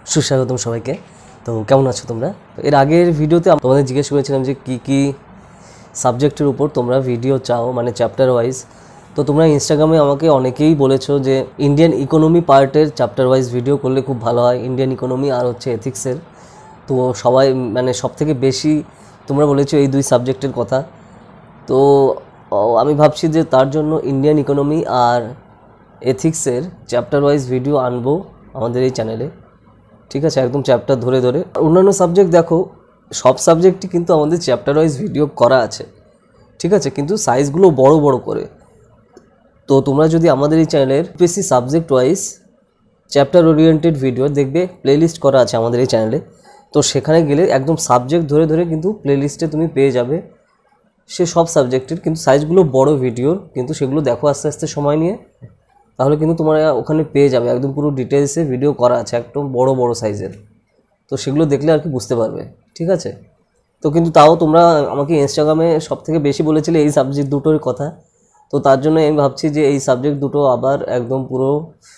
সুস্বাগতম সবাইকে। তো কেমন আছো তোমরা? এর আগের ভিডিওতে তোমাদের জিজ্ঞেস করেছিলাম যে কি সাবজেক্টের উপর তোমরা ভিডিও চাও, মানে চ্যাপ্টার ওয়াইজ। তো তোমরা ইনস্টাগ্রামে আমাকে অনেকেই বলেছো যে ইন্ডিয়ান ইকোনমি পার্টের চ্যাপ্টার ওয়াইজ ভিডিও করলে খুব ভালো হয়, ইন্ডিয়ান ইকোনমি আর হচ্ছে এথিক্সের। তো সবাই মানে সব থেকে বেশি তোমরা বলেছো এই দুই সাবজেক্টের কথা। তো আমি ভাবছি যে তার জন্য ইন্ডিয়ান ইকোনমি আর এথিক্সের চ্যাপ্টার ওয়াইজ ভিডিও আনবো আমাদের এই চ্যানেলে। ঠিক আছে, একদম চ্যাপ্টার ধরে ধরে। অন্যান্য সাবজেক্ট দেখো, সব সাবজেক্টই কিন্তু আমাদের চ্যাপ্টার ওয়াইজ ভিডিও করা আছে, ঠিক আছে, কিন্তু সাইজগুলো বড় বড় করে। তো তোমরা যদি আমাদের এই চ্যানেলের বেশি subject wise chapter oriented video দেখবে, প্লেলিস্ট করা আছে আমাদের এই চ্যানেলে। তো সেখানে গেলে একদম সাবজেক্ট ধরে ধরে কিন্তু প্লেলিস্টে তুমি পেয়ে যাবে সে সব সাবজেক্টের, কিন্তু সাইজগুলো বড় ভিডিওর, কিন্তু সেগুলো দেখো আস্তে আস্তে সময় নিয়ে, তাহলে কিন্তু তোমরা ওখানে পেয়ে যাবে একদম পুরো ডিটেলসে ভিডিও করা আছে একদম বড় বড় সাইজের। তো সেগুলো দেখলে আর কি বুঝতে পারবে, ঠিক আছে। তো কিন্তু তাও তোমরা আমাকে ইনস্টাগ্রামে সব থেকে বেশি বলেছিলে এই সাবজেক্ট দুটোর কথা। তো তার জন্য আমি ভাবছি যে এই সাবজেক্ট দুটো আবার একদম পুরো,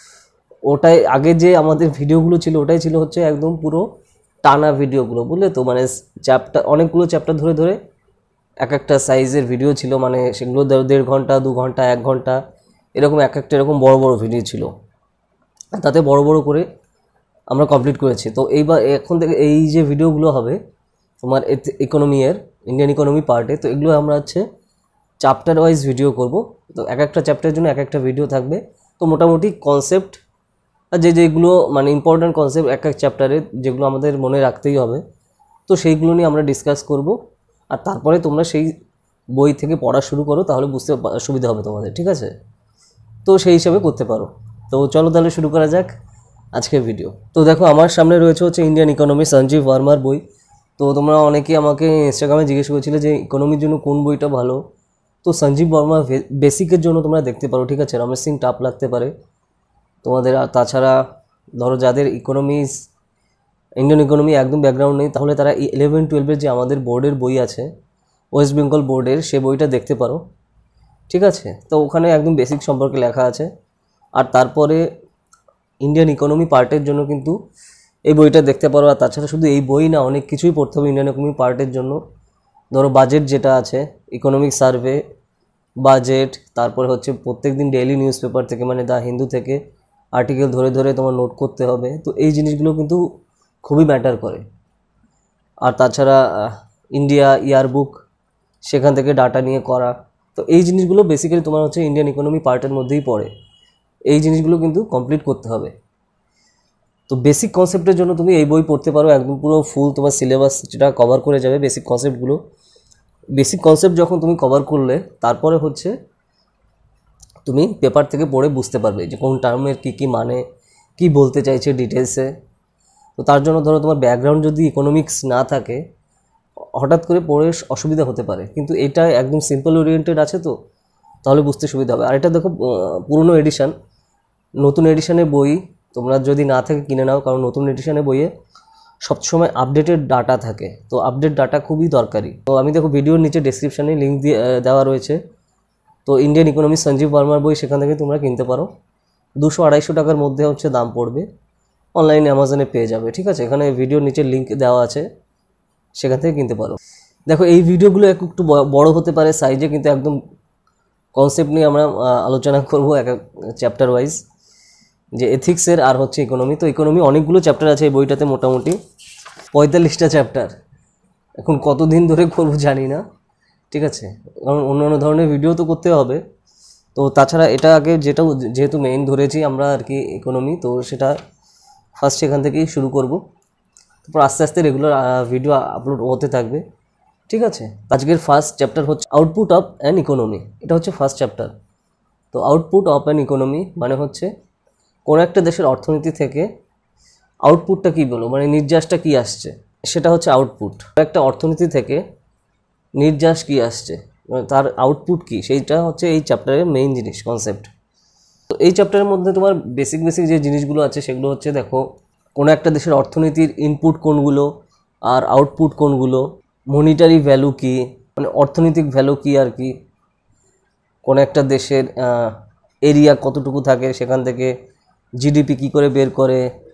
ওটাই আগে যে আমাদের ভিডিওগুলো ছিল ওটাই ছিল হচ্ছে একদম পুরো টানা ভিডিওগুলো, বুঝলে তো, মানে চ্যাপ্টার অনেকগুলো চ্যাপ্টার ধরে ধরে এক একটা সাইজের ভিডিও ছিল, মানে সেগুলো 1.5 ঘন্টা 2 ঘন্টা 1 ঘন্টা এরকম এক একটা এরকম বড় বড় ভিডিও ছিল, তাতে বড় বড় করে আমরা কমপ্লিট করেছি। তো এইবার এখন থেকে এই যে ভিডিওগুলো হবে তোমার ইকোনমির ইন্ডিয়ান ইকোনমি পার্টে, তো এগুলো আমরা হচ্ছে চ্যাপ্টার ওয়াইজ ভিডিও করব। তো এক একটা চ্যাপ্টারের জন্য এক একটা ভিডিও থাকবে। তো মোটামুটি কনসেপ্ট আর যেগুলো মানে ইম্পর্ট্যান্ট কনসেপ্ট এক এক চ্যাপ্টারে, যেগুলো আমাদের মনে রাখতেই হবে, তো সেইগুলো নিয়ে আমরা ডিসকাস করব। আর তারপরে তোমরা সেই বই থেকে পড়া শুরু করো, তাহলে বুঝতে সুবিধা হবে তোমাদের, ঠিক আছে। তো সেই হিসাবে করতে পারো। তো চলো তাহলে শুরু করা যাক আজকের ভিডিও। তো দেখো আমার সামনে রয়েছে হচ্ছে ইন্ডিয়ান ইকোনমি সঞ্জীব ভার্মার বই। তো তোমরা অনেকেই আমাকে ইনস্টাগ্রামে জিজ্ঞেস করেছিলে যে ইকোনমির জন্য কোন বইটা ভালো। তো সঞ্জীব ভার্মা বেসিকের জন্য তোমরা দেখতে পারো, ঠিক আছে। রমেশ সিং টাফ লাগতে পারে তোমাদের। আর তাছাড়া ধরো যাদের ইন্ডিয়ান ইকোনমি একদম ব্যাকগ্রাউন্ড নেই, তাহলে তারা 11-12 যে আমাদের বোর্ডের বই আছে ওয়েস্ট বেঙ্গল বোর্ডের, সে বইটা দেখতে পারো, ঠিক আছে। তো ওখানে একদম বেসিক সম্পর্কে লেখা আছে। আর তারপরে ইন্ডিয়ান ইকোনমি পার্টের জন্য কিন্তু এই বইটা দেখতে পারো। আর তাছাড়া শুধু এই বই না, অনেক কিছুই পড়তে হবে ইন্ডিয়ান ইকোনমি পার্টের জন্য। ধরো বাজেট যেটা আছে, ইকোনমিক সার্ভে, বাজেট, তারপরে হচ্ছে প্রত্যেক দিন ডেইলি নিউজ পেপার থেকে মানে দ্য হিন্দু থেকে আর্টিকেল ধরে ধরে তোমার নোট করতে হবে। তো এই জিনিসগুলো কিন্তু খুবই ম্যাটার করে। আর তাছাড়া ইন্ডিয়া ইয়ারবুক, সেখান থেকে ডাটা নিয়ে করা। তো এই জিনিসগুলো বেসিক্যালি তোমার হচ্ছে ইন্ডিয়ান ইকোনমি পার্টের মধ্যেই পড়ে। এই জিনিসগুলো কিন্তু কমপ্লিট করতে হবে। তো বেসিক কনসেপ্টের জন্য তুমি এই বই পড়তে পারো, একদম পুরো ফুল তোমার সিলেবাস যেটা কভার করে যাবে বেসিক কনসেপ্টগুলো। বেসিক কনসেপ্ট যখন তুমি কভার করলে, তারপরে হচ্ছে তুমি পেপার থেকে পড়ে বুঝতে পারবে যে কোন টার্মের কী মানে কি বলতে চাইছে ডিটেলসে। তো তার জন্য ধরো তোমার ব্যাকগ্রাউন্ড যদি ইকোনমিক্স না থাকে, হঠাৎ করে পড়ে অসুবিধা হতে পারে। কিন্তু এটা একদম সিম্পল ওরিয়েন্টেড আছে, তো তাহলে বুঝতে সুবিধা হবে। আর এটা দেখো পুরনো এডিশান, নতুন এডিশানের বই তোমরা যদি না থাকে কিনে নাও, কারণ নতুন এডিশানের বইয়ে সবসময় আপডেটেড ডাটা থাকে। তো আপডেট ডাটা খুবই দরকারি। তো আমি দেখো ভিডিওর নিচে ডেসক্রিপশানে লিঙ্ক দেওয়া রয়েছে। তো ইন্ডিয়ান ইকোনমি সঞ্জীব ভার্মার বই, সেখান থেকে তোমরা কিনতে পারো। 200-250 টাকার মধ্যে হচ্ছে দাম পড়বে, অনলাইনে অ্যামাজনে পেয়ে যাবে, ঠিক আছে। এখানে ভিডিওর নিচে লিঙ্ক দেওয়া আছে, সেখান থেকে কিনতে পারো। দেখো এই ভিডিওগুলো একটু বড় হতে পারে সাইজে, কিন্তু একদম কনসেপ্ট নিয়ে আমরা আলোচনা করব এক এক চ্যাপ্টার ওয়াইজ, যে এথিক্সের আর হচ্ছে ইকোনমি। তো ইকোনমি অনেকগুলো চ্যাপ্টার আছে এই বইটাতে, মোটামুটি 45টা চ্যাপ্টার। এখন কতদিন ধরে করবো জানি না, ঠিক আছে, কারণ অন্যান্য ধরনের ভিডিও তো করতে হবে। তো তাছাড়া এটা আগে যেহেতু মেইন ধরেছি আমরা আর কি ইকোনমি, তো সেটা ফার্স্ট সেখান থেকেই শুরু করব। তারপর আস্তে আস্তে রেগুলার ভিডিও আপলোড হতে থাকবে, ঠিক আছে। আজকের ফার্স্ট চ্যাপ্টার হচ্ছে আউটপুট অফ অ্যান ইকোনমি। এটা হচ্ছে ফার্স্ট চ্যাপ্টার। তো আউটপুট অফ অ্যান ইকোনমি মানে হচ্ছে কোনো একটা দেশের অর্থনীতি থেকে আউটপুটটা কী বলো, মানে নির্যাসটা কী আসছে, সেটা হচ্ছে আউটপুট। একটা অর্থনীতি থেকে নির্যাস কী আসছে, তার আউটপুট কী, সেইটা হচ্ছে এই চ্যাপ্টারের মেইন জিনিস, কনসেপ্ট। তো এই চ্যাপ্টারের মধ্যে তোমার বেসিক যে জিনিসগুলো আছে সেগুলো হচ্ছে, দেখো কোনো একটা দেশের অর্থনীতির ইনপুট কোনগুলো আর আউটপুট কোনগুলো, মনিটারি ভ্যালু কী, মানে অর্থনৈতিক ভ্যালু কী আর কি, কোনো একটা দেশের এরিয়া কতটুকু থাকে, সেখান থেকে জিডিপি কী করে বের করে,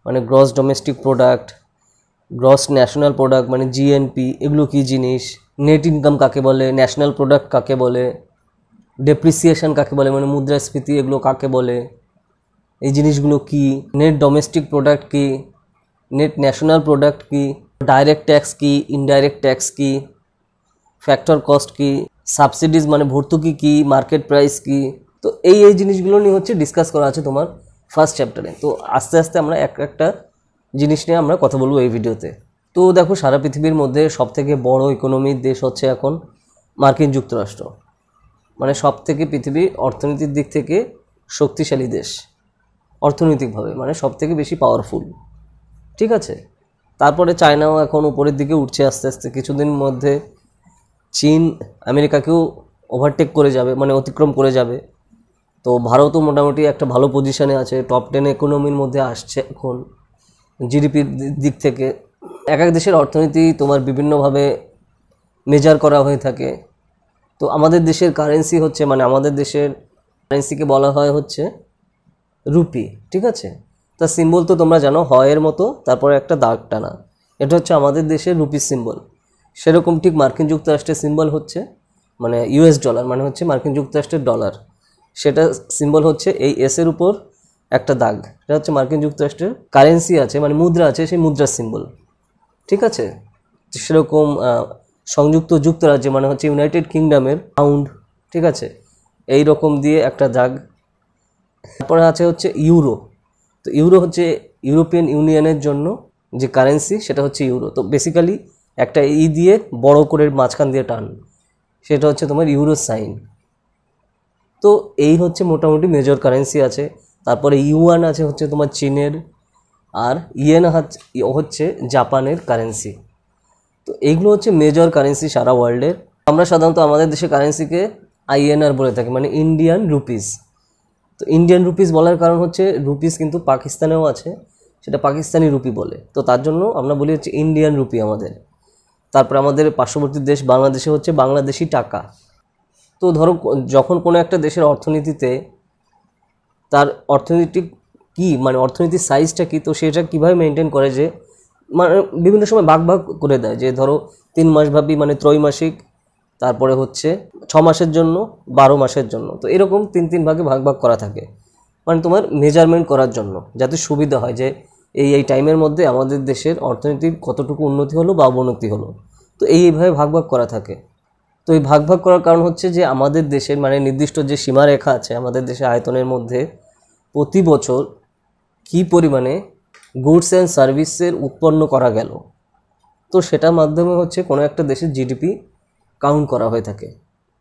মানে gross domestic product, gross national product মানে জিএনপি, এগুলো কী জিনিস, নেট ইনকাম কাকে বলে, ন্যাশনাল প্রোডাক্ট কাকে বলে, ডেপ্রিসিয়েশন কাকে বলে মানে মুদ্রাস্ফীতি এগুলো কাকে বলে, এই জিনিসগুলো কি, নেট ডোমেস্টিক প্রোডাক্ট কি, নেট ন্যাশনাল প্রোডাক্ট কি, ডাইরেক্ট ট্যাক্স কি, ইনডাইরেক্ট ট্যাক্স কি, ফ্যাক্টর কস্ট কি, সাবসিডিজ মানে ভর্তুকি কি, মার্কেট প্রাইস কি। তো এই জিনিসগুলো নিয়ে হচ্ছে ডিসকাস করা আছে তোমার ফার্স্ট চ্যাপ্টারে। তো আস্তে আস্তে আমরা একটা জিনিস নিয়ে আমরা কথা বলবো এই ভিডিওতে। তো দেখো, সারা পৃথিবীর মধ্যে সবথেকে বড় ইকোনমির দেশ হচ্ছে এখন মার্কিন যুক্তরাষ্ট্র, মানে সবথেকে পৃথিবীর অর্থনীতির দিক থেকে শক্তিশালী দেশ, অর্থনৈতিকভাবে মানে সবথেকে বেশি পাওয়ারফুল, ঠিক আছে। তারপরে চায়নাও এখন উপরের দিকে উঠছে আস্তে আস্তে, কিছুদিন মধ্যে চীন আমেরিকাকেও ওভারটেক করে যাবে, মানে অতিক্রম করে যাবে। তো ভারতও মোটামুটি একটা ভালো পজিশনে আছে, টপ 10 ইকোনমির মধ্যে আসছে এখন জিডিপির দিক থেকে। এক এক দেশের অর্থনীতি তোমার বিভিন্নভাবে মেজার করা হয়ে থাকে। তো আমাদের দেশের কারেন্সি হচ্ছে, মানে আমাদের দেশের কারেন্সিকে বলা হয় হচ্ছে রুপি, ঠিক আছে। তার সিম্বল তো তোমরা জানো, হয়ের মতো তারপরে একটা দাগ টানা, এটা হচ্ছে আমাদের দেশের রুপির সিম্বল। সেরকম ঠিক মার্কিন যুক্তরাষ্ট্রের সিম্বল হচ্ছে মানে ইউএস ডলার, মানে হচ্ছে মার্কিন যুক্তরাষ্ট্রের ডলার, সেটা সিম্বল হচ্ছে এই এসের উপর একটা দাগ, এটা হচ্ছে মার্কিন যুক্তরাষ্ট্রের কারেন্সি আছে, মানে মুদ্রা আছে, সেই মুদ্রার সিম্বল, ঠিক আছে। সেরকম সংযুক্ত যুক্তরাজ্যে মানে হচ্ছে ইউনাইটেড কিংডমের পাউন্ড, ঠিক আছে, এই রকম দিয়ে একটা দাগ। তারপরে আছে হচ্ছে ইউরো। তো ইউরো হচ্ছে ইউরোপিয়ান ইউনিয়নের জন্য যে কারেন্সি, সেটা হচ্ছে ইউরো। তো বেসিক্যালি একটা দিয়ে বড় করে মাঝখান দিয়ে টান, সেটা হচ্ছে তোমার ইউরো সাইন। তো এই হচ্ছে মোটামুটি মেজর কারেন্সি আছে। তারপরে ইউয়ান আছে হচ্ছে তোমার চীনের, আর ইয়েন হচ্ছে জাপানের কারেন্সি। তো এইগুলো হচ্ছে মেজর কারেন্সি সারা ওয়ার্ল্ডের। আমরা সাধারণত আমাদের দেশের কারেন্সিকে আইএনআর বলে থাকি, মানে ইন্ডিয়ান রুপিস। তো ইন্ডিয়ান রুপিস বলার কারণ হচ্ছে রুপিস কিন্তু পাকিস্তানেও আছে, সেটা পাকিস্তানি রুপি বলে, তো তার জন্য আমরা বলি হচ্ছে ইন্ডিয়ান রুপি আমাদের। তারপর আমাদের পার্শ্ববর্তী দেশ বাংলাদেশে হচ্ছে বাংলাদেশি টাকা। তো ধরো, যখন কোনো একটা দেশের অর্থনীতিতে তার অর্থনৈতিক কী, মানে অর্থনীতির সাইজটা কী, তো সেটা কীভাবে মেনটেন করে, যে মানে বিভিন্ন সময় ভাগ ভাগ করে দেয়, যে ধরো 3 মাসব্যাপী মানে ত্রৈমাসিক, তারপরে হচ্ছে 6 মাসের জন্য, 12 মাসের জন্য। তো এরকম 3 ভাগে ভাগ করা থাকে, মানে তোমার মেজারমেন্ট করার জন্য, যাতে সুবিধা হয় যে এই টাইমের মধ্যে আমাদের দেশের অর্থনীতির কতটুকু উন্নতি হলো বা অবনতি হলো। তো এইভাবে ভাগ করা থাকে। তো এই ভাগ করার কারণ হচ্ছে যে আমাদের দেশের মানে নির্দিষ্ট যে সীমারেখা আছে আমাদের দেশের আয়তনের মধ্যে, প্রতি বছর কী পরিমাণে গুডস অ্যান্ড সার্ভিসের উৎপন্ন করা গেল, তো সেটার মাধ্যমে হচ্ছে কোনো একটা দেশের জিডিপি কাউন্ট করা হয়ে থাকে,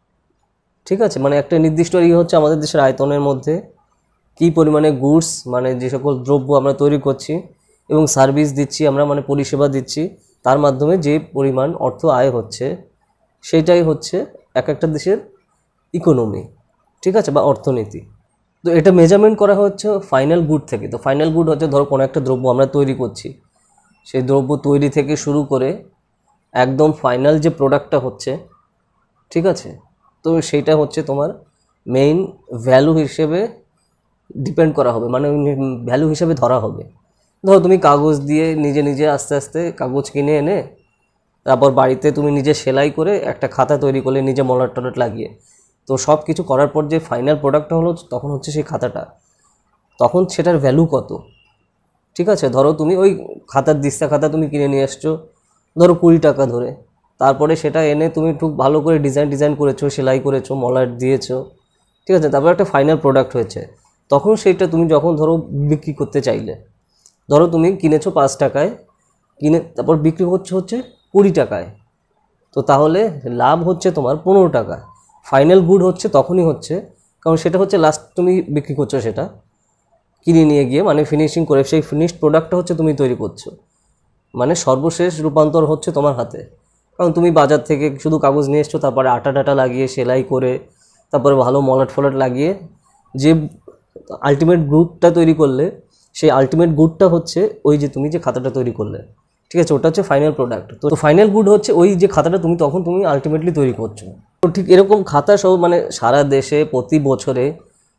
ঠিক আছে। মানে একটা নির্দিষ্ট হচ্ছে আমাদের দেশের আয়তনের মধ্যে কী পরিমাণে গুডস মানে যে সকল দ্রব্য আমরা তৈরি করছি এবং সার্ভিস দিচ্ছি আমরা, মানে পরিষেবা দিচ্ছি, তার মাধ্যমে যে পরিমাণ অর্থ আয় হচ্ছে, সেটাই হচ্ছে এক একটা দেশের ইকোনমি, ঠিক আছে, বা অর্থনীতি। তো এটা মেজারমেন্ট করা হচ্ছে ফাইনাল গুড থেকে। তো ফাইনাল গুড হচ্ছে ধরো কোনো একটা দ্রব্য আমরা তৈরি করছি, সেই দ্রব্য তৈরি থেকে শুরু করে একদম ফাইনাল যে প্রোডাক্টটা হচ্ছে, ঠিক আছে, তো সেইটা হচ্ছে তোমার মেইন ভ্যালু হিসেবে ডিপেন্ড করা হবে, মানে ভ্যালু হিসেবে ধরা হবে। ধরো তুমি কাগজ দিয়ে নিজে আস্তে আস্তে কাগজ কিনে এনে তারপর বাড়িতে তুমি নিজে সেলাই করে একটা খাতা তৈরি করলে, নিজে মলাট টলাট লাগিয়ে, তো সব কিছু করার পর যে ফাইনাল প্রোডাক্টটা হলো, তখন হচ্ছে সেই খাতাটা, তখন সেটার ভ্যালু কত, ঠিক আছে। ধরো তুমি ওই খাতার দিস্তা খাতা তুমি কিনে নিয়ে এসছো ধরো 20 টাকা ধরে, তারপরে সেটা এনে তুমি খুব ভালো করে ডিজাইন করেছো, সেলাই করেছো, মলাট দিয়েছো, ঠিক আছে, তারপর একটা ফাইনাল প্রোডাক্ট হয়েছে। তখন সেইটা তুমি যখন ধরো বিক্রি করতে চাইলে, ধরো তুমি কিনেছো 5 টাকায়, কিনে তারপর বিক্রি হচ্ছে 20 টাকায়, তো তাহলে লাভ হচ্ছে তোমার 15 টাকা। ফাইনাল গুড হচ্ছে তখনই হচ্ছে, কারণ সেটা হচ্ছে লাস্ট তুমি বিক্রি করছো, সেটা কিনে নিয়ে গিয়ে মানে ফিনিশিং করে সেই ফিনিশড প্রোডাক্টটা হচ্ছে তুমি তৈরি করছো, মানে সর্বশেষ রূপান্তর হচ্ছে তোমার হাতে। কারণ তুমি বাজার থেকে শুধু কাগজ নিয়ে এসছো, তারপরে আটা টাটা লাগিয়ে সেলাই করে তারপরে ভালো মলাট ফলাট লাগিয়ে যে আলটিমেট গুডটা তৈরি করলে, সেই আলটিমেট গুডটা হচ্ছে ওই যে তুমি যে খাতাটা তৈরি করলে, ঠিক আছে, ওটা হচ্ছে ফাইনাল প্রোডাক্ট। তো ফাইনাল গুড হচ্ছে ওই যে খাতাটা তুমি তখন তুমি আলটিমেটলি তৈরি করছো। তো ঠিক এরকম খাতা সব মানে সারা দেশে প্রতি বছরে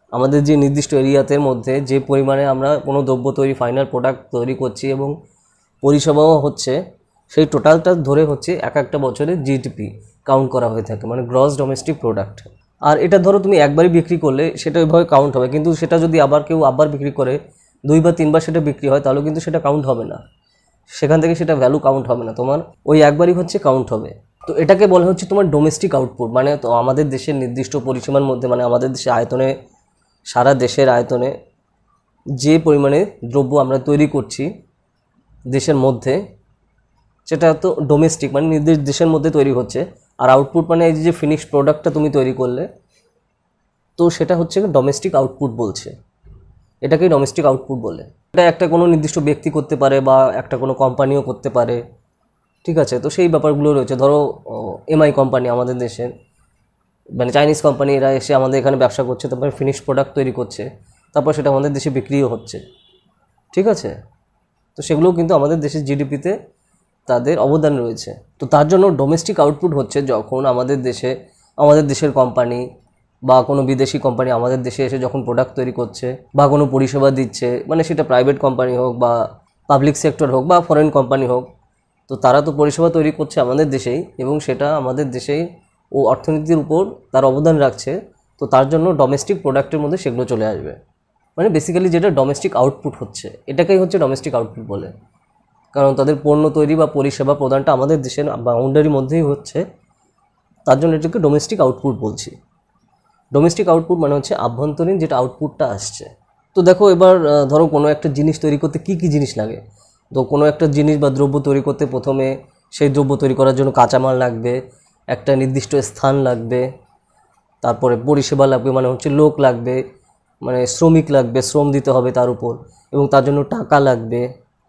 আমাদের যে নির্দিষ্ট এরিয়াতে মধ্যে যে পরিমাণে আমরা কোনো দ্রব্য তৈরি ফাইনাল প্রোডাক্ট তৈরি করছি এবং পরিষেবাও হচ্ছে, সেই টোটালটা ধরে হচ্ছে একটা বছরে জিডিপি কাউন্ট করা হয়ে থাকে, মানে গ্রস ডোমেস্টিক প্রোডাক্ট। আর এটা ধরো তুমি একবারই বিক্রি করলে সেটা ওইভাবে কাউন্ট হবে, কিন্তু সেটা যদি আবার কেউ আবার বিক্রি করে 2 বা 3 বার সেটা বিক্রি হয়, তাহলে কিন্তু সেটা কাউন্ট হবে না, সেখান থেকে সেটা ভ্যালু কাউন্ট হবে না, তোমার ওই একবারই হচ্ছে কাউন্ট হবে। তো এটাকে বলা হচ্ছে তোমার ডোমেস্টিক আউটপুট, মানে তো আমাদের দেশের নির্দিষ্ট পরিসীমার মধ্যে, মানে আমাদের দেশের আয়তনে, সারা দেশের আয়তনে যে পরিমাণে দ্রব্য আমরা তৈরি করছি দেশের মধ্যে, সেটা তো ডোমেস্টিক, মানে নির্দিষ্ট দেশের মধ্যে তৈরি হচ্ছে। আর আউটপুট মানে এই যে ফিনিশড প্রোডাক্টটা তুমি তৈরি করলে, তো সেটা হচ্ছে ডোমেস্টিক আউটপুট বলছে, এটাকেই ডোমেস্টিক আউটপুট বলে। এটা একটা কোনো নির্দিষ্ট ব্যক্তি করতে পারে বা একটা কোনো কোম্পানিও করতে পারে, ঠিক আছে। তো সেই ব্যাপারগুলো রয়েছে। ধরো এমআই কোম্পানি আমাদের দেশের, মানে চাইনিজ কোম্পানি, এরা এসে আমাদের এখানে ব্যবসা করছে, তারপরে ফিনিশড প্রোডাক্ট তৈরি করছে, তারপর সেটা আমাদের দেশে বিক্রিও হচ্ছে, ঠিক আছে। তো সেগুলোও কিন্তু আমাদের দেশের জিডিপিতে তাদের অবদান রয়েছে। তো তার জন্য ডোমেস্টিক আউটপুট হচ্ছে যখন আমাদের দেশের কোম্পানি বা কোনো বিদেশি কোম্পানি আমাদের দেশে এসে যখন প্রোডাক্ট তৈরি করছে বা কোনো পরিষেবা দিচ্ছে, মানে সেটা প্রাইভেট কোম্পানি হোক বা পাবলিক সেক্টর হোক বা ফরেন কোম্পানি হোক, তো তারা তো পরিষেবা তৈরি করছে আমাদের দেশেই এবং সেটা আমাদের দেশেই ও অর্থনীতির উপর তার অবদান রাখছে। তো তার জন্য ডোমেস্টিক প্রোডাক্টের মধ্যে সেগুলো চলে আসবে, মানে বেসিক্যালি যেটা ডোমেস্টিক আউটপুট হচ্ছে, এটাকেই হচ্ছে ডোমেস্টিক আউটপুট বলে। কারণ তাদের পণ্য তৈরি বা পরিষেবা প্রদানটা আমাদের দেশের বাউন্ডারির মধ্যেই হচ্ছে, তার জন্য এটাকে ডোমেস্টিক আউটপুট বলছি। ডোমেস্টিক আউটপুট মানে হচ্ছে আভ্যন্তরীণ যেটা আউটপুটটা আসছে। তো দেখো এবার ধরো কোনো একটা জিনিস তৈরি করতে কী কী জিনিস লাগে। তো কোনো একটা জিনিস বা দ্রব্য তৈরি করতে প্রথমে সেই দ্রব্য তৈরি করার জন্য কাঁচামাল লাগবে, একটা নির্দিষ্ট স্থান লাগবে, তারপরে পরিষেবা লাগবে, মানে হচ্ছে লোক লাগবে, মানে শ্রমিক লাগবে, শ্রম দিতে হবে তার উপর, এবং তার জন্য টাকা লাগবে।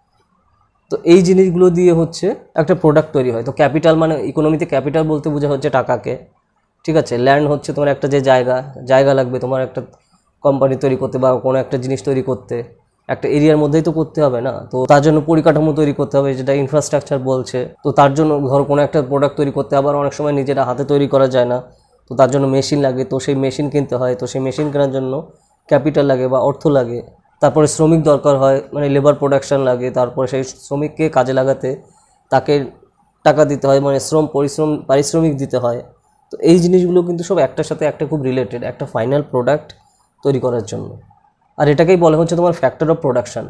তো এই জিনিসগুলো দিয়ে হচ্ছে একটা প্রোডাক্ট তৈরি হয়। তো ক্যাপিটাল মানে ইকোনমিতে ক্যাপিটাল বলতে বোঝা হচ্ছে টাকাকে, ঠিক আছে। ল্যান্ড হচ্ছে তোমার একটা যে জায়গা লাগবে তোমার একটা কোম্পানি তৈরি করতে বা কোনো একটা জিনিস তৈরি করতে, একটা এরিয়ার মধ্যেই তো করতে হবে না। তো তার জন্য পরিকাঠামো তৈরি করতে হবে, যেটা ইনফ্রাস্ট্রাকচার বলছে। তো তার জন্য ধরো কোনো একটা প্রোডাক্ট তৈরি করতে আবার অনেক সময় নিজেরা হাতে তৈরি করা যায় না, তো তার জন্য মেশিন লাগে, তো সেই মেশিন কিনতে হয়, তো সেই মেশিন কেনার জন্য ক্যাপিটাল লাগে বা অর্থ লাগে। তারপরে শ্রমিক দরকার হয়, মানে লেবার প্রোডাকশন লাগে, তারপরে সেই শ্রমিককে কাজে লাগাতে তাকে টাকা দিতে হয়, মানে পারিশ্রমিক দিতে হয়। তো এই জিনিসগুলো কিন্তু সব একটার সাথে একটা খুব রিলেটেড একটা ফাইনাল প্রোডাক্ট তৈরি করার জন্য। আর এটাকেই বলা হচ্ছে তোমার ফ্যাক্টর অফ প্রোডাকশান,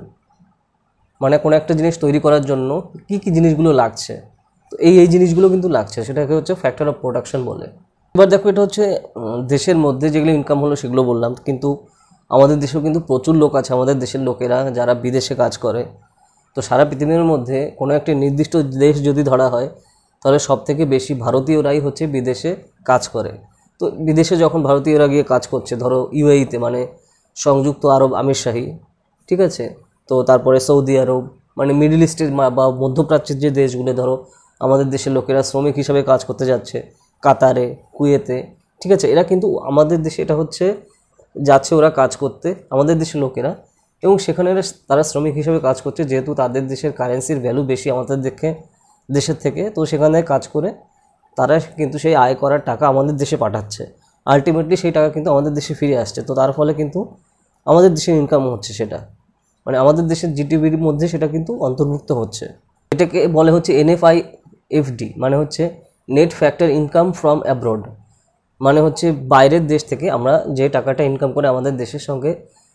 মানে কোনো একটা জিনিস তৈরি করার জন্য কি কি জিনিসগুলো লাগছে, তো এই জিনিসগুলো কিন্তু লাগছে, সেটাকে হচ্ছে ফ্যাক্টর অফ প্রোডাকশান বলে। এবার দেখো এটা হচ্ছে দেশের মধ্যে যেগুলো ইনকাম হলো সেগুলো বললাম, কিন্তু আমাদের দেশেও কিন্তু প্রচুর লোক আছে, আমাদের দেশের লোকেরা যারা বিদেশে কাজ করে। তো সারা পৃথিবীর মধ্যে কোনো একটা নির্দিষ্ট দেশ যদি ধরা হয়, তাহলে সবথেকে বেশি ভারতীয়রাই হচ্ছে বিদেশে কাজ করে। তো বিদেশে যখন ভারতীয়রা গিয়ে কাজ করছে, ধরো ইউএইতে মানে সংযুক্ত আরব আমিরশাহী, ঠিক আছে, তো তারপরে সৌদি আরব, মানে মিডল ইস্টের বা মধ্যপ্রাচ্যের যে দেশগুলো, ধরো আমাদের দেশের লোকেরা শ্রমিক হিসাবে কাজ করতে যাচ্ছে কাতারে, কুয়েতে, ঠিক আছে, এরা কিন্তু আমাদের দেশে এটা হচ্ছে যাচ্ছে ওরা কাজ করতে, আমাদের দেশের লোকেরা, এবং সেখানে তারা শ্রমিক হিসেবে কাজ করছে, যেহেতু তাদের দেশের কারেন্সির ভ্যালু বেশি আমাদের দেশের থেকে। তো সেখানে কাজ করে তারা কিন্তু সেই আয় করার টাকা আমাদের দেশে পাঠাচ্ছে, আলটিমেটলি সেই টাকা কিন্তু আমাদের দেশে ফিরে আসছে। তো তার ফলে কিন্তু আমাদের দেশের ইনকাম হচ্ছে, সেটা মানে আমাদের দেশের জিডিপির মধ্যে সেটা কিন্তু অন্তর্ভুক্ত হচ্ছে। এটাকে বলে হচ্ছে NFIFD, মানে হচ্ছে net factor income from abroad, মানে হচ্ছে বাইরের দেশ থেকে আমরা যে টাকাটা ইনকাম করে আমাদের দেশের সঙ্গে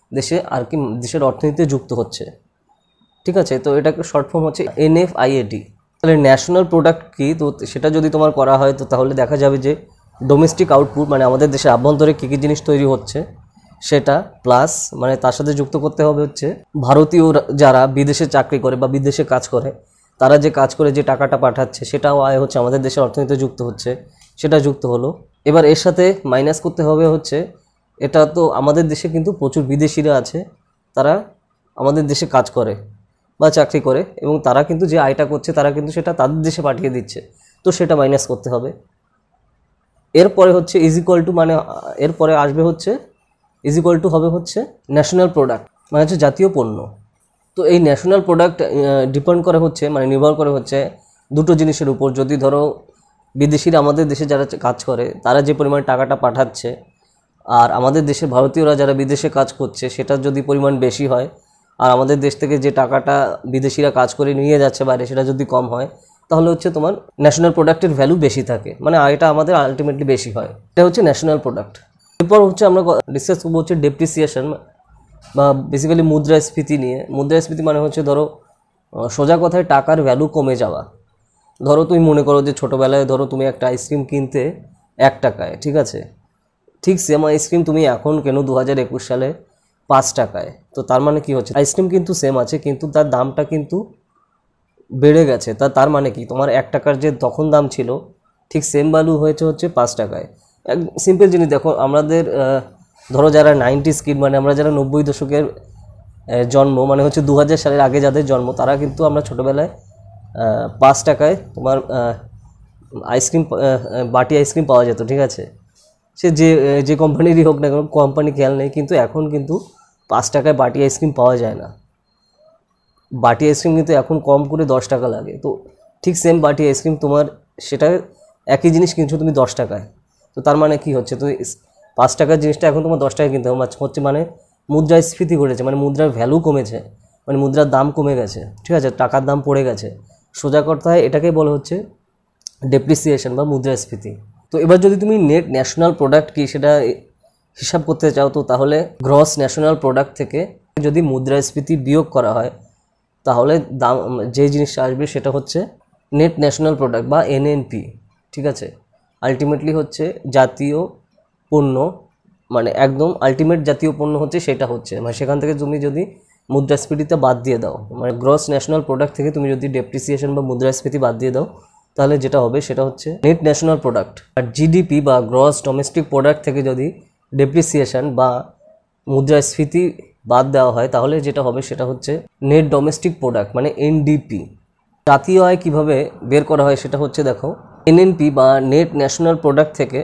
দেশের অর্থনীতিতে যুক্ত হচ্ছে, ঠিক আছে। তো এটাকে শর্ট ফর্ম হচ্ছে NFIAD। তাহলে ন্যাশনাল প্রোডাক্ট কি, তো সেটা যদি তোমার করা হয়, তো তাহলে দেখা যাবে যে ডোমেস্টিক আউটপুট মানে আমাদের দেশের আভ্যন্তরে কী কী জিনিস তৈরি হচ্ছে সেটা, প্লাস মানে তার সাথে যুক্ত করতে হবে হচ্ছে ভারতীয় যারা বিদেশে চাকরি করে বা বিদেশে কাজ করে, তারা যে কাজ করে যে টাকাটা পাঠাচ্ছে সেটাও আয় হচ্ছে আমাদের দেশের অর্থনীতিতে যুক্ত হচ্ছে, সেটা যুক্ত হলো। এবার এর সাথে মাইনাস করতে হবে হচ্ছে, এটা তো আমাদের দেশে কিন্তু প্রচুর বিদেশিরা আছে, তারা আমাদের দেশে কাজ করে বা চাকরি করে, এবং তারা কিন্তু যে আয়টা করছে তারা কিন্তু সেটা তাদের দেশে পাঠিয়ে দিচ্ছে, তো সেটা মাইনাস করতে হবে। এরপরে হচ্ছে মানে এরপরে আসবে হচ্ছে হবে হচ্ছে ন্যাশনাল প্রোডাক্ট, মানে হচ্ছে জাতীয় পণ্য। তো এই ন্যাশনাল প্রোডাক্ট ডিপেন্ড করে হচ্ছে, মানে নির্ভর করে হচ্ছে দুটো জিনিসের উপর। যদি ধরো বিদেশিরা আমাদের দেশে যারা কাজ করে তারা যে পরিমাণ টাকাটা পাঠাচ্ছে, আর আমাদের দেশের ভারতীয়রা যারা বিদেশে কাজ করছে সেটার যদি পরিমাণ বেশি হয়, আর আমাদের দেশ থেকে যে টাকাটা বিদেশিরা কাজ করে নিয়ে যাচ্ছে বাইরে সেটা যদি কম হয়, তাহলে হচ্ছে তোমার ন্যাশনাল প্রোডাক্টের ভ্যালু বেশি থাকে, মানে এটা আমাদের আলটিমেটলি বেশি হয়। এটা হচ্ছে ন্যাশনাল প্রোডাক্ট। এরপর হচ্ছে আমরা ডিসকাস করবো হচ্ছে ডেপ্রিসিয়েশন বা বেসিক্যালি মুদ্রাস্ফীতি নিয়ে। মুদ্রাস্ফীতি মানে হচ্ছে ধরো সোজা কথায় টাকার ভ্যালু কমে যাওয়া। ধরো তুমি মনে করো যে ছোটোবেলায় ধরো তুমি একটা আইসক্রিম কিনতে 1 টাকায়, ঠিক আছে, ঠিক সেম আইসক্রিম তুমি এখন কেন 2021 সালে 5 টাকায়। তো তার মানে কি হচ্ছে, আইসক্রিম কিন্তু সেম আছে কিন্তু তার দামটা কিন্তু বেড়ে গেছে। তার মানে কি, তোমার 1 টাকার যে তখন দাম ছিল ঠিক সেম ভ্যালু হয়েছে হচ্ছে 5 টাকায়। এক সিম্পল জিনিস দেখো, আমাদের ধরো যারা 90s কিড, মানে আমরা যারা 90 দশকের জন্ম, মানে হচ্ছে 2000 সালের আগে যাদের জন্ম, তারা কিন্তু আমরা ছোটোবেলায় 5 টাকায় তোমার আইসক্রিম, বাটি আইসক্রিম পাওয়া যেত, ঠিক আছে, সে যে কোম্পানিরই হোক না কেন, কোম্পানি খেয়াল নেই, কিন্তু এখন কিন্তু 5 টাকায় বাটি আইসক্রিম পাওয়া যায় না। বাটি আইসক্রিম কিন্তু এখন কম করে 10 টাকা লাগে। তো ঠিক সেম বাটি আইসক্রিম তোমার সেটা একই জিনিস কিনছো তুমি 10 টাকায়। তো তার মানে কি হচ্ছে, তো 5 টাকার জিনিসটা এখন তোমার 10 টাকায় কিনতে হচ্ছে, মানে মুদ্রাস্ফীতি ঘটেছে, মানে মুদ্রার ভ্যালু কমেছে, মানে মুদ্রার দাম কমে গেছে, ঠিক আছে, টাকার দাম পড়ে গেছে। সোজা কথায় এটাকেই বলা হচ্ছে ডেপ্রিসিয়েশন বা মুদ্রাস্ফীতি। তো এবার যদি তুমি নেট ন্যাশনাল প্রোডাক্ট কি সেটা হিসাব করতে চাও, তো তাহলে গ্রস ন্যাশনাল প্রোডাক্ট থেকে যদি মুদ্রাস্ফীতি বিয়োগ করা হয়, তাহলে দাম যে জিনিসটা আসবে সেটা হচ্ছে নেট ন্যাশনাল প্রোডাক্ট বা এনএনপি, ঠিক আছে। আলটিমেটলি হচ্ছে জাতীয় পণ্য, মানে একদম আলটিমেট জাতীয় পণ্য হচ্ছে সেটা হচ্ছে, মানে সেখান থেকে তুমি যদি মুদ্রাস্ফীতিতে বাদ দিয়ে দাও, মানে গ্রস ন্যাশনাল প্রোডাক্ট থেকে তুমি যদি ডেপ্রিসিয়েশন বা মুদ্রাস্ফীতি বাদ দিয়ে দাও, তাহলে যেটা হবে সেটা হচ্ছে নেট ন্যাশনাল প্রোডাক্ট। আর জিডিপি বা গ্রস ডোমেস্টিক প্রোডাক্ট থেকে যদি ডেপ্রিসিয়েশন বা মুদ্রাস্ফীতি বাদ দেওয়া হয়, তাহলে যেটা হবে সেটা হচ্ছে নেট ডোমেস্টিক প্রোডাক্ট, মানে এনডিপি। জাতীয় আয় কীভাবে বের করা হয় সেটা হচ্ছে, দেখো, এনএনপি বা নেট ন্যাশনাল প্রোডাক্ট থেকে,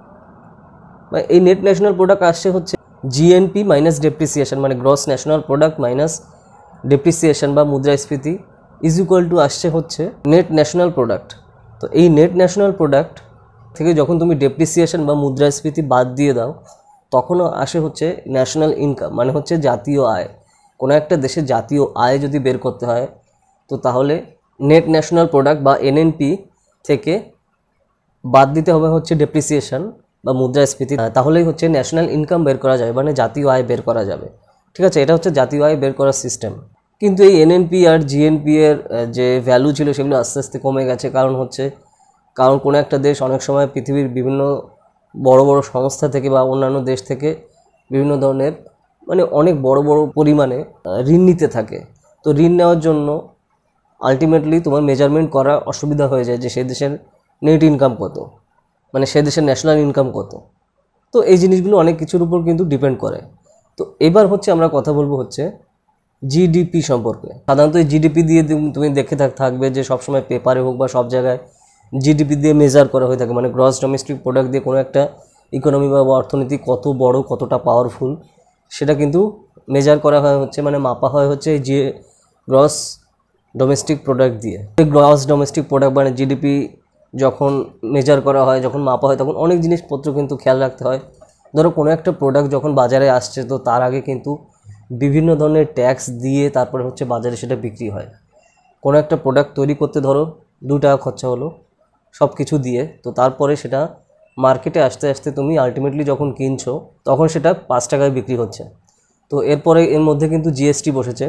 এই নেট ন্যাশনাল প্রোডাক্ট আসছে হচ্ছে জিএনপি মাইনাস ডেপ্রিসিয়েশন, মানে gross national product minus depreciation বা মুদ্রাস্ফীতি ইজ ইকুয়াল টু আসছে হচ্ছে নেট ন্যাশনাল প্রোডাক্ট। তো এই নেট ন্যাশনাল প্রোডাক্ট থেকে যখন তুমি ডেপ্রিসিয়েশন বা মুদ্রাস্ফীতি বাদ দিয়ে দাও, তখনও আসে হচ্ছে ন্যাশনাল ইনকাম, মানে হচ্ছে জাতীয় আয়। কোনো একটা দেশের জাতীয় আয় যদি বের করতে হয়, তো তাহলে নেট ন্যাশনাল প্রোডাক্ট বা এনএনপি থেকে বাদ দিতে হবে হচ্ছে ডেপ্রিসিয়েশন বা মুদ্রাস্ফীতি, তাহলেই হচ্ছে ন্যাশনাল ইনকাম বের করা যাবে, মানে জাতীয় আয় বের করা যাবে, ঠিক আছে। এটা হচ্ছে জাতীয় আয় বের করার সিস্টেম। কিন্তু এই এনএনপি আর জিএনপি এর যে ভ্যালু ছিল সেগুলো আস্তে আস্তে কমে গেছে। কারণ কোনো একটা দেশ অনেক সময় পৃথিবীর বিভিন্ন বড় বড় সংস্থা থেকে বা অন্যান্য দেশ থেকে বিভিন্ন ধরনের, মানে অনেক বড় বড় পরিমাণে ঋণ নিতে থাকে। তো ঋণ নেওয়ার জন্য আলটিমেটলি তোমার মেজারমেন্ট করা অসুবিধা হয়ে যায় যে সেই দেশের নেট ইনকাম কত, মানে সেই দেশের ন্যাশনাল ইনকাম কত। তো এই জিনিসগুলো অনেক কিছুর উপর কিন্তু ডিপেন্ড করে। তো এবার হচ্ছে আমরা কথা বলবো হচ্ছে জিডিপি সম্পর্কে। সাধারণত এই জিডিপি দিয়ে তুমি দেখে থাকবে যে সবসময় পেপারে হোক বা সব জায়গায় জিডিপি দিয়ে মেজার করা হয়ে থাকে, মানে গ্রস ডোমেস্টিক প্রোডাক্ট দিয়ে কোনো একটা ইকোনমি বা অর্থনীতি কত বড়, কতটা পাওয়ারফুল, সেটা কিন্তু মেজার করা হয় হচ্ছে, মানে মাপা হয় হচ্ছে এই যে গ্রস ডোমেস্টিক প্রোডাক্ট দিয়ে। এই গ্রস ডোমেস্টিক প্রোডাক্ট মানে জিডিপি যখন মেজার করা হয়, যখন মাপা হয়, তখন অনেক জিনিসপত্র কিন্তু খেয়াল রাখতে হয়। ধরো কোনো একটা প্রোডাক্ট যখন বাজারে আসছে, তো তার আগে কিন্তু বিভিন্ন ধরনের ট্যাক্স দিয়ে তারপরে হচ্ছে বাজারে সেটা বিক্রি হয়। কোনো একটা প্রোডাক্ট তৈরি করতে ধরো 2 টাকা খরচা হলো সব কিছু দিয়ে, তো তারপরে সেটা মার্কেটে আসতে আসতে তুমি আলটিমেটলি যখন কিনছো তখন সেটা 5 টাকায় বিক্রি হচ্ছে। তো এরপরে এর মধ্যে কিন্তু জিএসটি বসেছে,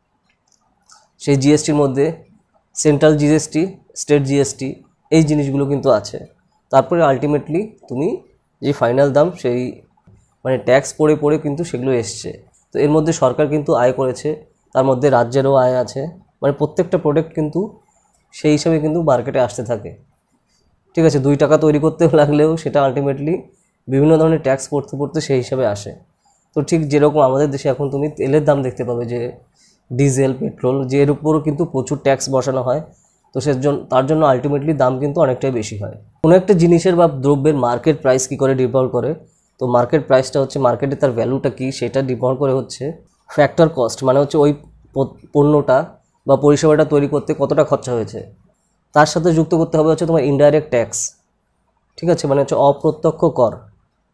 সেই জিএসটির মধ্যে সেন্ট্রাল জিএসটি, স্টেট জিএসটি, এই জিনিসগুলো কিন্তু আছে। তারপরে আলটিমেটলি তুমি যে ফাইনাল দাম, সেই মানে ট্যাক্স পড়ে পড়ে কিন্তু সেগুলো এসছে। তো এর মধ্যে সরকার কিন্তু আয় করেছে, তার মধ্যে রাজ্যেরও আয় আছে, মানে প্রত্যেকটা প্রোডাক্ট কিন্তু সেই হিসাবে কিন্তু মার্কেটে আসতে থাকে, ঠিক আছে। 2 টাকা তৈরি করতে লাগলেও সেটা আলটিমেটলি বিভিন্ন ধরনের ট্যাক্স পড়তে পড়তে সেই হিসাবে আসে। তো ঠিক যেরকম আমাদের দেশে এখন তুমি তেলের দাম দেখতে পাবে যে ডিজেল, পেট্রোল, যে এর উপরও কিন্তু প্রচুর ট্যাক্স বসানো হয়। তো তার জন্য আলটিমেটলি দাম কিন্তু অনেকটাই বেশি হয়। কোনো একটা জিনিসের বা দ্রব্যের মার্কেট প্রাইস কী করে ডিপেন্ড করে, তো মার্কেট প্রাইসটা হচ্ছে মার্কেটে তার ভ্যালুটা কী সেটা ডিপেন্ড করে হচ্ছে ফ্যাক্টর কস্ট, মানে হচ্ছে ওই পণ্যটা বা পরিষেবাটা তৈরি করতে কতটা খরচা হয়েছে। তার সাথে যুক্ত করতে হবে হচ্ছে তোমার ইনডাইরেক্ট ট্যাক্স, ঠিক আছে, মানে হচ্ছে অপ্রত্যক্ষ কর।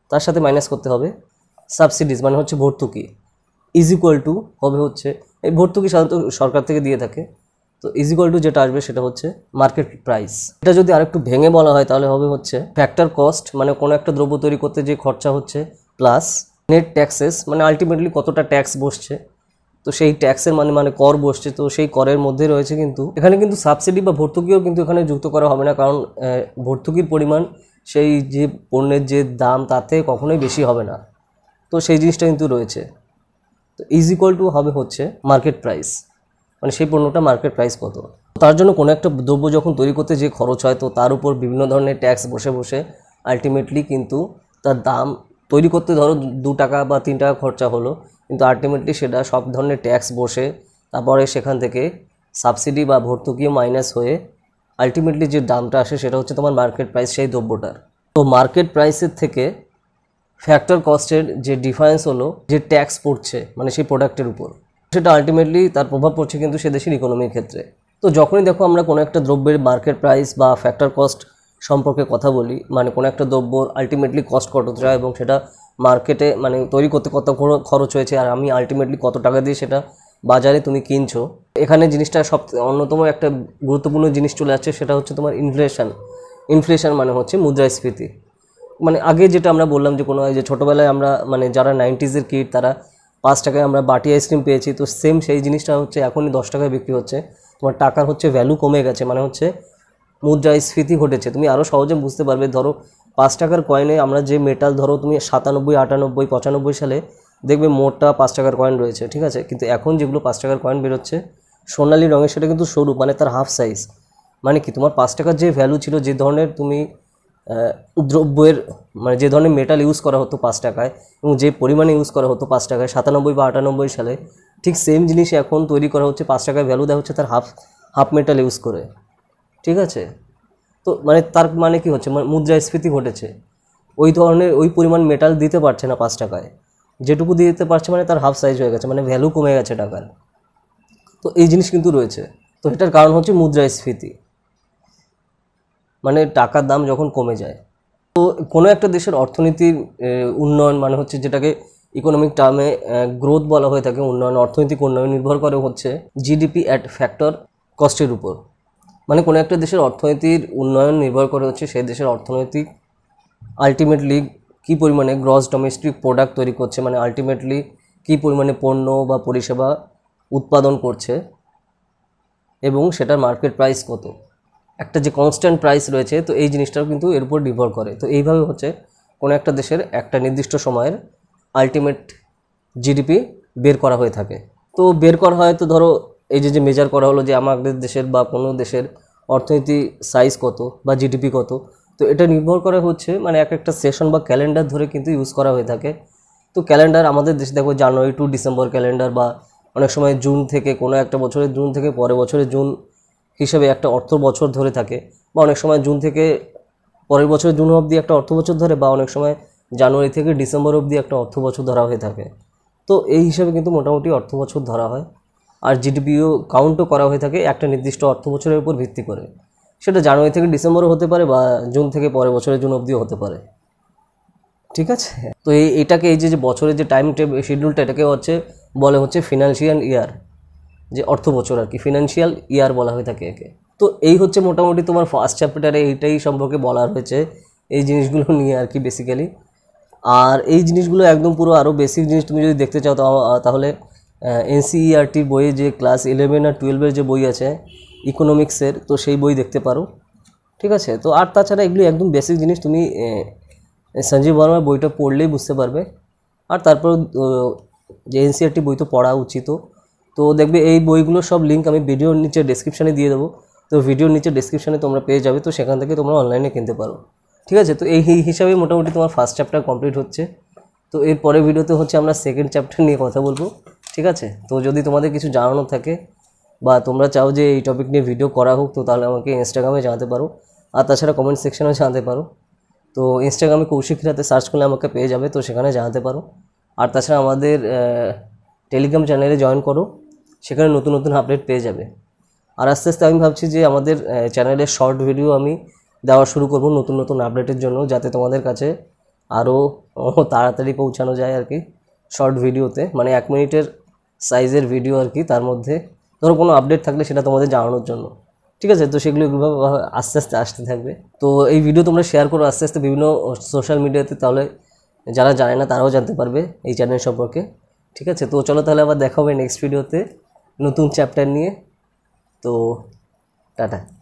তার সাথে মাইনাস করতে হবে সাবসিডিজ মানে হচ্ছে ভর্তুকি, ইজ ইকুয়াল টু হবে হচ্ছে, এই ভর্তুকি সাধারণত সরকার থেকে দিয়ে থাকে, তো ইজ ইকুয়াল টু যেটা আসবে সেটা হচ্ছে মার্কেট প্রাইস। এটা যদি আরেকটু ভেঙে বলা হয় তাহলে হবে হচ্ছে ফ্যাক্টর কস্ট মানে কোনো একটা দ্রব্য তৈরি করতে যে খরচা হচ্ছে প্লাস নেট ট্যাক্সেস মানে আলটিমেটলি কতটা ট্যাক্স বসছে, তো সেই ট্যাক্সের মানে কর বসছে, তো সেই করের মধ্যে রয়েছে কিন্তু এখানে কিন্তু সাবসিডি বা ভর্তুকিও কিন্তু এখানে যুক্ত করা হবে না, কারণ ভর্তুকির পরিমাণ সেই যে পণ্যের যে দাম তাতে কখনোই বেশি হবে না, তো সেই জিনিসটা কিন্তু রয়েছে। তো ইজ ইকুয়াল টু হবে হচ্ছে মার্কেট প্রাইস মানে সেই পণ্যটা মার্কেট প্রাইস কত। তার জন্য কোনো একটা দ্রব্য যখন তৈরি করতে যে খরচ হয় তো তার উপর বিভিন্ন ধরনের ট্যাক্স বসে বসে আলটিমেটলি কিন্তু তার দাম তৈরি করতে ধরো 2 টাকা বা 3 টাকা খরচা হলো, কিন্তু আলটিমেটলি সেটা সব ধরনের ট্যাক্স বসে তারপরে সেখান থেকে সাবসিডি বা ভর্তুকিও মাইনাস হয়ে আলটিমেটলি যে দামটা আসে সেটা হচ্ছে তোমার মার্কেট প্রাইস সেই দ্রব্যটার। তো মার্কেট প্রাইসের থেকে ফ্যাক্টর কস্টের যে ডিফারেন্স হলো যে ট্যাক্স পড়ছে মানে সেই প্রোডাক্টের উপর, সেটা আলটিমেটলি তার প্রভাব পড়ছে কিন্তু সে দেশের ইকোনমির ক্ষেত্রে। তো যখনই দেখো আমরা কোনো একটা দ্রব্যের মার্কেট প্রাইস বা ফ্যাক্টর কস্ট সম্পর্কে কথা বলি, মানে কোনো একটা দ্রব্যর আলটিমেটলি কস্ট কত যায় এবং সেটা মার্কেটে মানে তৈরি করতে কত খরচ হয়েছে আর আমি আলটিমেটলি কত টাকা দিয়ে সেটা বাজারে তুমি কিনছো, এখানে জিনিসটা সব অন্যতম একটা গুরুত্বপূর্ণ জিনিস চলে আসছে, সেটা হচ্ছে তোমার ইনফ্লেশন মানে হচ্ছে মুদ্রাস্ফীতি। মানে আগে যেটা আমরা বললাম যে কোনো যে ছোটোবেলায় আমরা মানে যারা 90s কিড তারা 5 টাকায় আমরা বাটি আইসক্রিম পেয়েছি, তো সেম সেই জিনিসটা হচ্ছে এখনই 10 টাকায় বিক্রি হচ্ছে, তোমার টাকার হচ্ছে ভ্যালু কমে গেছে মানে হচ্ছে মুদ্রাস্ফীতি ঘটেছে। তুমি আরও সহজে বুঝতে পারবে, ধরো 5 টাকার কয়েনে আমরা যে মেটাল ধরো তুমি 97, 98, 95 সালে দেখবে মোটটা 5 টাকার কয়েন রয়েছে, ঠিক আছে, কিন্তু এখন যেগুলো 5 টাকার কয়েন বেরোচ্ছে সোনালি রঙের সেটা কিন্তু সরু মানে তার হাফ সাইজ, মানে কি তোমার 5 টাকার যে ভ্যালু ছিল যে ধরনের তুমি দ্রব্যের মানে যে ধরনের মেটাল ইউজ করা হতো 5 টাকায় এবং যে পরিমাণে ইউজ করা হতো 5 টাকায় 97 বা 98 সালে, ঠিক সেম জিনিস এখন তৈরি করা হচ্ছে 5 টাকায় ভ্যালু দেওয়া হচ্ছে তার হাফ মেটাল ইউজ করে, ঠিক আছে। তো মানে তার মানে কি হচ্ছে মুদ্রাস্ফীতি ঘটেছে, ওই ধরনের ওই পরিমাণ মেটাল দিতে পারছে না 5 টাকায়, যেটুকু দিতে পারছে মানে তার হাফ সাইজ হয়ে গেছে মানে ভ্যালু কমে গেছে টাকার। তো এই জিনিস কিন্তু রয়েছে, তো এটার কারণ হচ্ছে মুদ্রাস্ফীতি মানে টাকার দাম যখন কমে যায়। তো কোনো একটা দেশের অর্থনীতির উন্নয়ন মানে হচ্ছে যেটাকে ইকোনমিক টার্মে গ্রোথ বলা হয়ে থাকে, উন্নয়ন অর্থনৈতিক উন্নয়ন নির্ভর করে হচ্ছে জিডিপি অ্যাট ফ্যাক্টর কস্টের উপর। মানে কোনো একটা দেশের অর্থনীতির উন্নয়ন নির্ভর করে হচ্ছে সেই দেশের অর্থনৈতিক আলটিমেটলি কী পরিমাণে গ্রস ডোমেস্টিক প্রোডাক্ট তৈরি করছে, মানে আলটিমেটলি কী পরিমাণে পণ্য বা পরিষেবা উৎপাদন করছে এবং সেটার মার্কেট প্রাইস কত, একটা যে কনস্ট্যান্ট প্রাইস রয়েছে, তো এই জিনিসটাও কিন্তু এর উপর নির্ভর করে। তো এইভাবে হচ্ছে কোনো একটা দেশের একটা নির্দিষ্ট সময়ের আলটিমেট জিডিপি বের করা হয়ে থাকে। তো বের করা হয় তো ধরো এই যে মেজার করা হলো যে আমাদের দেশের বা কোনো দেশের অর্থনীতি সাইজ কত বা জিডিপি কত, তো এটা নির্ভর করে হচ্ছে মানে একটা সেশন বা ক্যালেন্ডার ধরে কিন্তু ইউজ করা হয়ে থাকে। তো ক্যালেন্ডার আমাদের দেশে দেখো জানুয়ারি টু ডিসেম্বর ক্যালেন্ডার, বা অনেক সময় জুন থেকে কোনো একটা বছরের জুন থেকে পরের বছরের জুন হিসেবে একটা অর্থ বছর ধরে থাকে, বা অনেক সময় জুন থেকে পরের বছরের জুন অবধি একটা অর্থ বছর ধরে, বা অনেক সময় জানুয়ারি থেকে ডিসেম্বর অবধি একটা অর্থ বছর ধরা হয়ে থাকে। তো এই হিসাবে কিন্তু মোটামুটি অর্থ বছর ধরা হয়, আর জিডিপিও কাউন্টও করা হয়ে থাকে একটা নির্দিষ্ট অর্থ বছরের উপর ভিত্তি করে, সেটা জানুয়ারি থেকে ডিসেম্বরও হতে পারে বা জুন থেকে পরের বছরের জুন অবধিও হতে পারে, ঠিক আছে। তো এটাকে এই যে বছরের যে টাইম টেবিল শিডিউলটা এটাকে বলে হচ্ছে ফিনান্সিয়াল ইয়ার, যে অর্থ বছর আর কি, ফিনান্সিয়াল ইয়ার বলা হয়ে থাকে একে। তো এই হচ্ছে মোটামুটি তোমার ফার্স্ট চ্যাপ্টারে এইটাই সম্পর্কে বলা হয়েছে, এই জিনিসগুলো নিয়ে আর কি বেসিক্যালি। আর এই জিনিসগুলো একদম পুরো আরও বেসিক জিনিস তুমি যদি দেখতে চাও তাহলে এনসিইআরটির বইয়ে যে ক্লাস 11 আর 12-এর যে বই আছে ইকোনমিক্সের, তো সেই বই দেখতে পারো, ঠিক আছে। তো আর তাছাড়া এগুলি একদম বেসিক জিনিস, তুমি সঞ্জীব বর্মার বইটা পড়লেই বুঝতে পারবে। আর তারপর যে এনসিইআরটি বই তো পড়া উচিত, তো দেখবে এই বইগুলোর সব লিঙ্ক আমি ভিডিওর নিচে ডেসক্রিপশানে দিয়ে দেবো, তো ভিডিওর নিচে ডেসক্রিপশানে তোমরা পেয়ে যাবে, তো সেখান থেকে তোমরা অনলাইনে কিনতে পারো, ঠিক আছে। তো এই হিসাবে মোটামুটি তোমার ফার্স্ট চ্যাপ্টার কমপ্লিট হচ্ছে। তো এর পরের ভিডিওতে হচ্ছে আমরা সেকেন্ড চ্যাপ্টার নিয়ে কথা বলবো, ঠিক আছে। তো যদি তোমাদের কিছু জানানো থাকে বা তোমরা চাও যে এই টপিক নিয়ে ভিডিও করা হোক, তো তাহলে আমাকে ইনস্টাগ্রামে জানাতে পারো, আর তাছাড়া কমেন্ট সেকশনেও জানাতে পারো। তো ইনস্টাগ্রামে কৌশিক হিরাতে সার্চ করলে আমাকে পেয়ে যাবে, তো সেখানে জানাতে পারো। আর তাছাড়া আমাদের টেলিগ্রাম চ্যানেলে জয়েন করো, সেখানে নতুন নতুন আপডেট পেয়ে যাবে। আর আস্তে আস্তে আমি ভাবছি যে আমাদের চ্যানেলের শর্ট ভিডিও আমি দেওয়া শুরু করব নতুন নতুন আপডেটের জন্য, যাতে তোমাদের কাছে আরও তাড়াতাড়ি পৌঁছানো যায় আর কি শর্ট ভিডিওতে, মানে 1 মিনিটের সাইজের ভিডিও আর কি, তার মধ্যে ধরো কোনো আপডেট থাকলে সেটা তোমাদের জানানোর জন্য, ঠিক আছে? তো সেগুলো এগুলোভাবে আস্তে আস্তে আসতে থাকবে। তো এই ভিডিও তোমরা শেয়ার করো আস্তে আস্তে বিভিন্ন সোশ্যাল মিডিয়াতে, তাহলে যারা জানে না তারাও জানতে পারবে এই চ্যানেল সম্পর্কে, ঠিক আছে? তো চলো তাহলে আবার দেখা হবে নেক্সট ভিডিওতে নতুন চ্যাপ্টার নিয়ে। তো টাটা।